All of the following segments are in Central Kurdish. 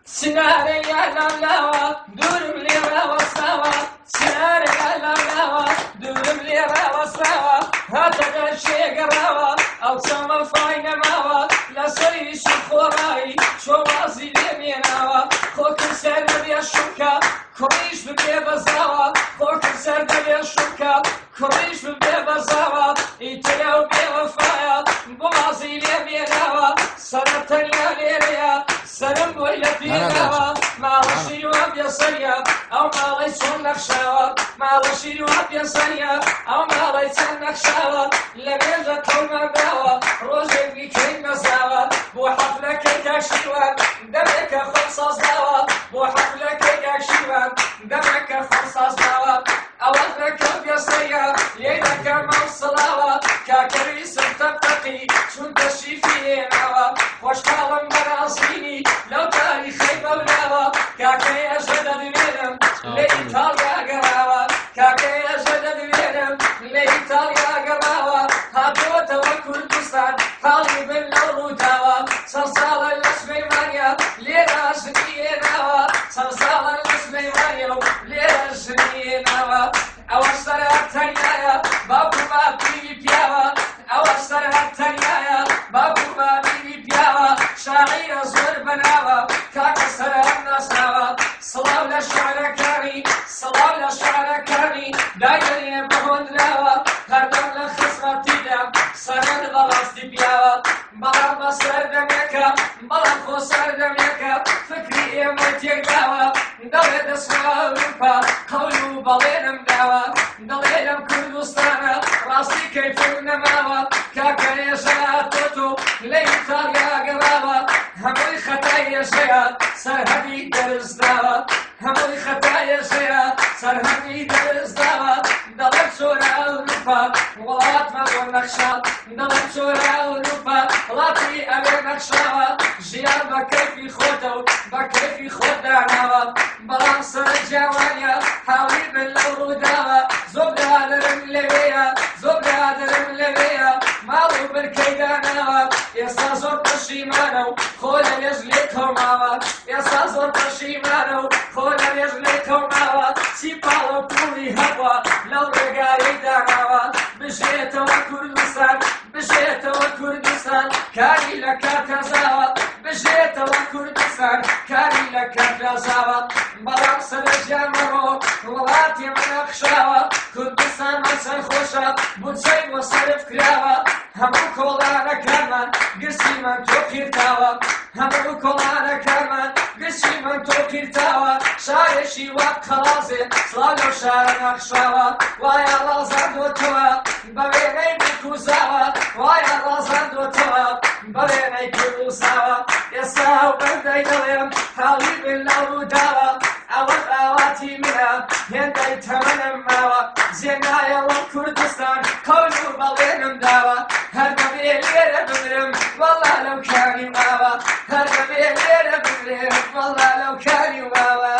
سناري يا لاوا دورم لي وصاوا سناري يا لاوا دورم لي وصاوا هذا الشيء قراوا او سما فاين ماوا لا سيش خوراي شو وازي لميناوا خوك سر بيا شوكا كوريش ببزاوا خوك سر بيا شوكا كوريش ببزاوا يتلاو بوفايا بوازي لميناوا سنة يا ليريا سلام ويلا فينا ما رشي وابيا صيا او ما ليسون نخشاوا ما رشي وابيا صيا او ما ليسون نخشاوا لميزة كل ما باوا روجي بكي مزاوا بو حفلك كاشيوان دمك خمسة زاوا بو حفلك كاشيوان دمك خمسة زاوا اوثرك ابيا صيا يدك موصلاوا كاكريس تبتقي شون تشيفي ناوا خوش كالم براسيني لو تاريخي بولاوا كاكي أجدد بينم لإيطاليا قراوا كاكي أجدد بينم لإيطاليا قراوا هاتوتا وكردستان حالي بالنور وداوا صلصال الاسميمانيا ليرا شنيناوا صلصال الاسميمانيا ليرا شنيناوا أوشتر التنيايا بابو ما بيبي بياوا أوشتر التنيايا بابو ما بيبي بياوا شاعر زور بناوا كاكا سلام ناساوا صلاة لشعر كاري صلاة لشعر كاري دايري بهون راوا هردم لخصرتي دم سرد غلاستي بياوا بلام بسر دميكا بلام خوصر دميكا فكري امتيك داوا دولة اسمها اوروبا قولوا بلينم داوا دليلم كردستانا راسي كيف النماوا كاكا يشاتوتو لإيطاليا قراوا هموي خطايا شيا سرهدي درس داوا هموي خطايا شيا سرهدي درس داوا دلت سورة أوروبا ولات مدون نخشا دلت سورة أوروبا لاتي أبي نخشاوا جيان بكيفي خودو بكيفي خود داناوا بلام سر جوانيا حاوي باللورو داوا زبدا درم لبيا زبدا درم لبيا مالو بالكيداناوا يسا زور بشيمانو خولا يجلي كوماوا يسا زور بشيمانو خولا يجلي كوماوا سيبالو بولي هوا لو رقاري داناوا بجيت وكردستان بجيت وكردستان كاري لك تزاوا بجيت وكردستان كاري لك تزاوا بلام سر جامرو ولاتي من اخشاوا كردستان من سر خوشا بوتسي وصرف كراوا همو كولانا كرمان قرسي من تو قيرتاوا همو كولانا كرمان قرسي من تو قيرتاوا شارشي وقت خلازي صلالو شار نخشاوا وايا رازان دوتوا ببيني بكوزاوا وايا رازان دوتوا ببيني كروساوا يساو بندي دليم حالي بالنور داوا أول آواتي منها هندي تمنم ماوا زينايا وكردستان كونو بلينم داوا هر قبيلة بمرم والله لو كاني ماوا هر قبيلة بمرم والله لو كاني ماوا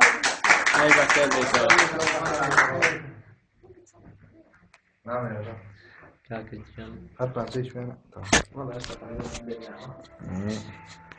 أيوة كده نعم يا رب كاكل جم حتى نسيش فينا والله أسف